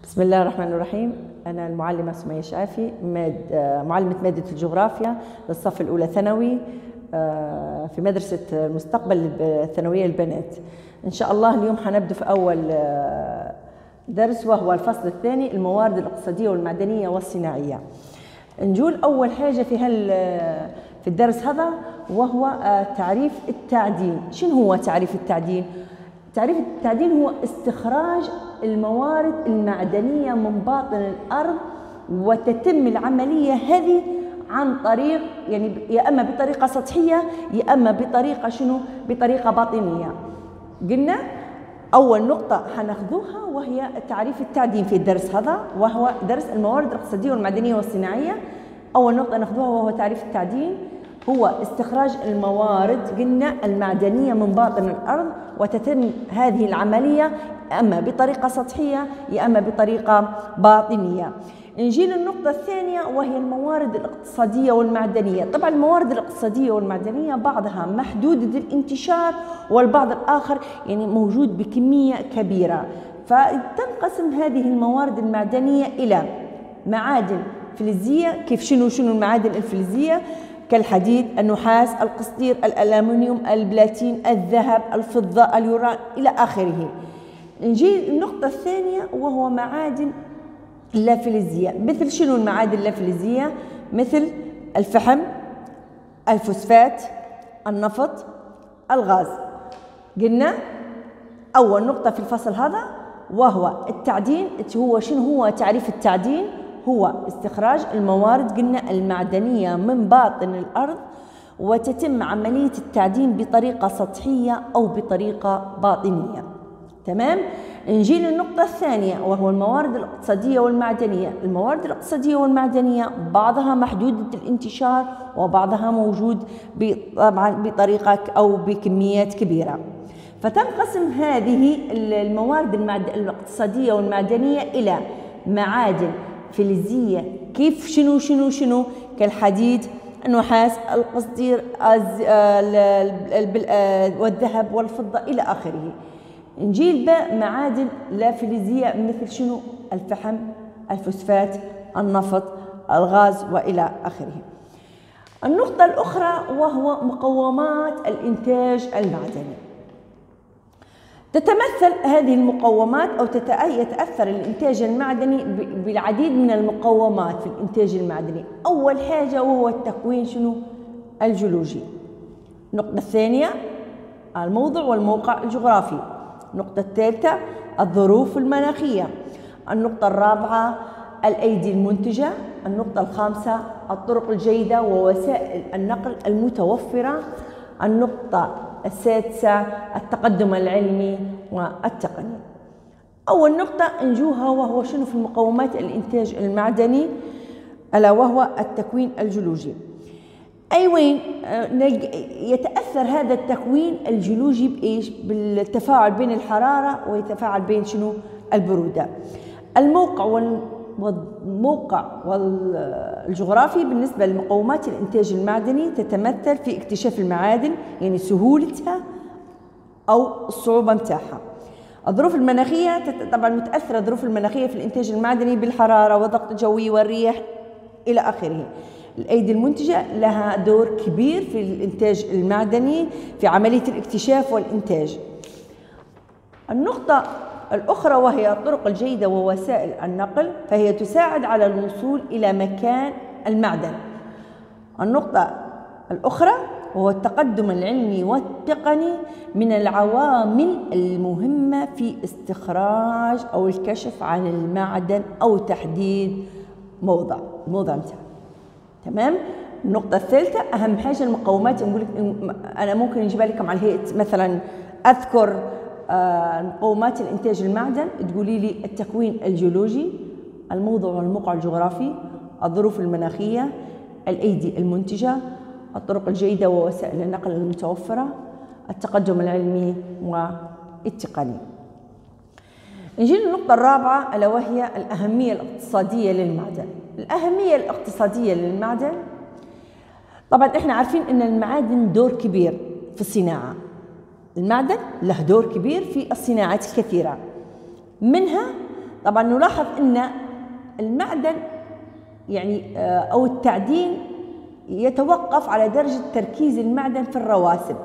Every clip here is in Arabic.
بسم الله الرحمن الرحيم. أنا المعلمة سمية شافي، معلمة مادة الجغرافيا للصف الأولى ثانوي في مدرسة المستقبل الثانوية للبنات. إن شاء الله اليوم حنبدأ في أول درس، وهو الفصل الثاني، الموارد الاقتصادية والمعدنية والصناعية. نقول أول حاجة في الدرس هذا وهو تعريف التعدين. شنو هو تعريف التعدين؟ تعريف التعدين هو استخراج الموارد المعدنية من باطن الأرض، وتتم العملية هذه عن طريق يا أما بطريقة سطحية يا أما بطريقة باطنية. قلنا أول نقطة حناخذوها وهي تعريف التعدين في الدرس هذا، وهو درس الموارد الاقتصادية والمعدنية والصناعية. أول نقطة ناخذوها وهو تعريف التعدين، هو استخراج الموارد قلنا المعدنية من باطن الأرض، وتتم هذه العملية أما بطريقة سطحية يا أما بطريقة باطنية. نجي للنقطة الثانية وهي الموارد الاقتصادية والمعدنية. طبعا الموارد الاقتصادية والمعدنية بعضها محدودة الانتشار، والبعض الآخر موجود بكمية كبيرة. فتنقسم هذه الموارد المعدنية إلى معادن فلزية. كيف شنو المعادن الفلزية؟ كالحديد، النحاس، القصدير، الألمنيوم، البلاتين، الذهب، الفضة، اليوران إلى آخره. نجي النقطة الثانية وهو معادن لا فلزية. مثل شنو المعادن اللا فلزية؟ مثل الفحم، الفوسفات، النفط، الغاز. قلنا أول نقطة في الفصل هذا وهو التعدين. شنو هو تعريف التعدين؟ هو استخراج الموارد قلنا المعدنية من باطن الأرض، وتتم عملية التعدين بطريقة سطحية أو بطريقة باطنية. تمام؟ نجي للنقطة الثانية وهو الموارد الاقتصادية والمعدنية. الموارد الاقتصادية والمعدنية بعضها محدودة الانتشار، وبعضها موجود طبعا بطريقة أو بكميات كبيرة. فتنقسم هذه الموارد الاقتصادية والمعدنية إلى معادن فلزية. كيف شنو كالحديد، النحاس، القصدير، والذهب والفضة إلى آخره. نجي معادن لا فلزية مثل شنو؟ الفحم، الفوسفات، النفط، الغاز وإلى آخره. النقطة الأخرى وهو مقومات الإنتاج المعدني. تتمثل هذه المقومات أو يتأثر الإنتاج المعدني بالعديد من المقومات في الإنتاج المعدني. أول حاجة وهو التكوين الجيولوجي. النقطة الثانية الموضع والموقع الجغرافي. النقطة الثالثة الظروف المناخية. النقطة الرابعة الأيدي المنتجة. النقطة الخامسة الطرق الجيدة ووسائل النقل المتوفرة. النقطة السادسة التقدم العلمي والتقني. أول نقطة نجوها وهو شنو في المقومات الإنتاج المعدني، ألا وهو التكوين الجيولوجي. وين يتأثر هذا التكوين الجيولوجي بإيش؟ بالتفاعل بين الحرارة ويتفاعل بين البرودة. الموقع والجغرافي بالنسبة لمقومات الإنتاج المعدني تتمثل في اكتشاف المعادن، سهولتها أو الصعوبة متاعها. الظروف المناخية طبعا متأثرة الظروف المناخية في الإنتاج المعدني بالحرارة والضغط الجوي والرياح إلى آخره. الأيدي المنتجة لها دور كبير في الإنتاج المعدني في عملية الاكتشاف والإنتاج. النقطة الأخرى وهي الطرق الجيدة ووسائل النقل، فهي تساعد على الوصول إلى مكان المعدن. النقطة الأخرى وهو التقدم العلمي والتقني من العوامل المهمة في استخراج أو الكشف عن المعدن أو تحديد موضع متاعه. تمام؟ النقطة الثالثة أهم حاجة المقومات. نقول لك أنا ممكن نجيب لكم على هيئة مثلا أذكر مقومات الإنتاج المعدن. تقولي لي التكوين الجيولوجي، الموضع والموقع الجغرافي، الظروف المناخية، الأيدي المنتجة، الطرق الجيدة ووسائل النقل المتوفرة، التقدم العلمي والتقني. نجي للنقطة الرابعة ألا وهي الأهمية الاقتصادية للمعدن. الأهمية الاقتصادية للمعدن، طبعا احنا عارفين أن المعادن دور كبير في الصناعة. المعدن له دور كبير في الصناعات الكثيرة، منها طبعا نلاحظ أن المعدن يعني أو التعدين يتوقف على درجة تركيز المعدن في الرواسب.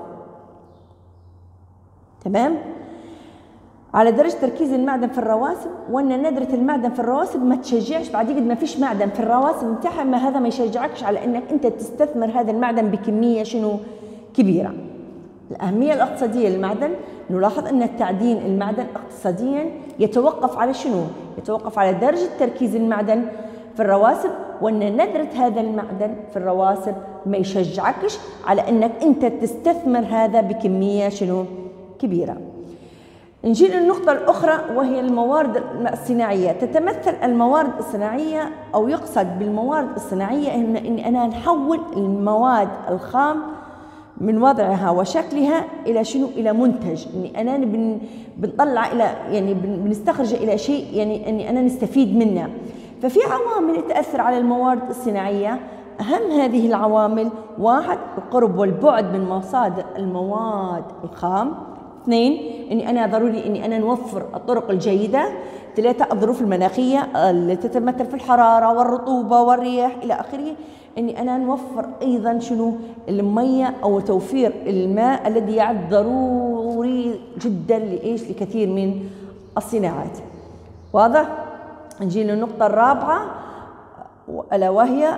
تمام؟ على درجة تركيز المعدن في الرواسب، وأن ندرة المعدن في الرواسب ما تشجعش بعد يقد ما فيش معدن في الرواسب بتاعها، ما هذا ما يشجعكش على أنك أنت تستثمر هذا المعدن بكمية كبيرة. الأهمية الاقتصادية للمعدن، نلاحظ أن التعدين المعدن اقتصاديا يتوقف على يتوقف على درجة تركيز المعدن في الرواسب، وأن ندرة هذا المعدن في الرواسب ما يشجعكش على أنك أنت تستثمر هذا بكمية كبيرة. نجي للنقطة الأخرى وهي الموارد الصناعية. تتمثل الموارد الصناعية أو يقصد بالموارد الصناعية إن أنا نحول المواد الخام من وضعها وشكلها إلى إلى منتج، إني أنا بنطلع إلى يعني بنستخرج إلى شيء يعني إني أنا نستفيد منه. ففي عوامل تأثر على الموارد الصناعية. أهم هذه العوامل: 1 القرب والبعد من مصادر المواد الخام. 2 إني أنا ضروري إني أنا نوفر الطرق الجيدة. 3 الظروف المناخية اللي تتمثل في الحرارة والرطوبة والرياح إلى آخره. إني أنا نوفر أيضا المية أو توفير الماء الذي يعد ضروري جدا لكثير من الصناعات. واضح؟ نجي للنقطة الرابعة ألا وهي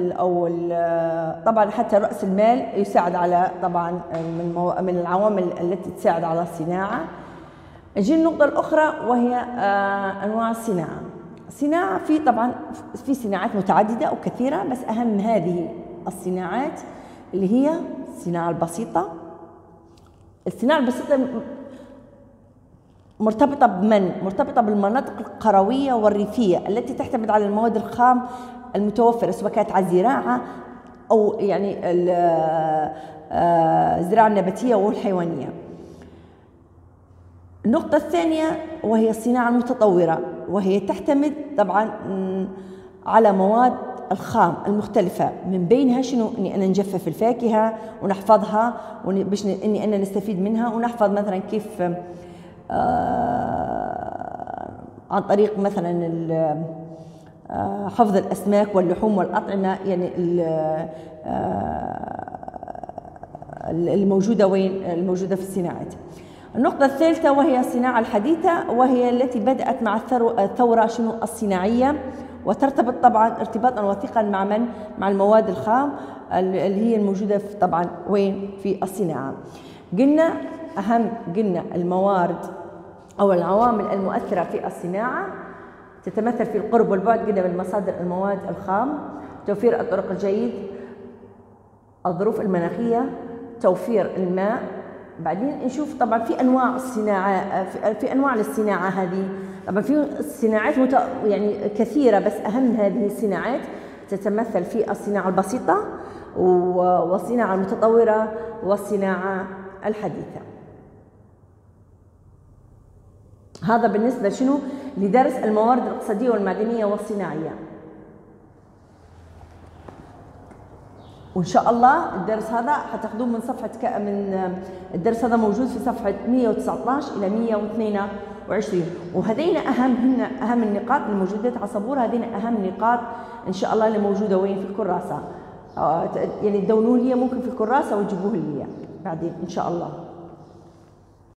طبعا حتى رأس المال يساعد على طبعا من العوامل التي تساعد على الصناعة. نجي للنقطة الأخرى وهي أنواع الصناعة. الصناعة في صناعات متعددة أو كثيرة، بس أهم هذه الصناعات اللي هي الصناعة البسيطة. الصناعة البسيطة مرتبطة بالمناطق القروية والريفية التي تعتمد على المواد الخام المتوفرة، سواء كانت على الزراعة أو يعني الزراعة النباتية والحيوانية. النقطة الثانية وهي الصناعة المتطورة، وهي تعتمد طبعا على مواد الخام المختلفة، من بينها إني أنا نجفف الفاكهة ونحفظها باش إني أنا نستفيد منها، ونحفظ مثلا كيف عن طريق مثلا حفظ الأسماك واللحوم والأطعمة يعني الموجودة في الصناعات. النقطة الثالثة وهي الصناعة الحديثة، وهي التي بدأت مع الثورة الصناعية، وترتبط طبعا ارتباطا وثيقا مع المواد الخام اللي هي الموجودة طبعا في الصناعة. قلنا الموارد أو العوامل المؤثرة في الصناعة تتمثل في القرب والبعد، قلنا من مصادر المواد الخام، توفير الطرق الجيد، الظروف المناخية، توفير الماء. بعدين نشوف طبعا في انواع الصناعه، في انواع للصناعه هذه. طبعا في صناعات يعني كثيره، بس اهم هذه الصناعات تتمثل في الصناعه البسيطه والصناعه المتطوره والصناعه الحديثه. هذا بالنسبه لدرس الموارد الاقتصاديه والمعدنيه والصناعيه. وإن شاء الله الدرس هذا حتاخذوه من صفحة الدرس هذا موجود في صفحة 119 إلى 122، وهذين أهم النقاط الموجودة على السبورة. هذين أهم نقاط إن شاء الله اللي موجودة وين في الكراسة، يعني تدونوا لي ممكن في الكراسة وتجيبوه لي بعدين إن شاء الله.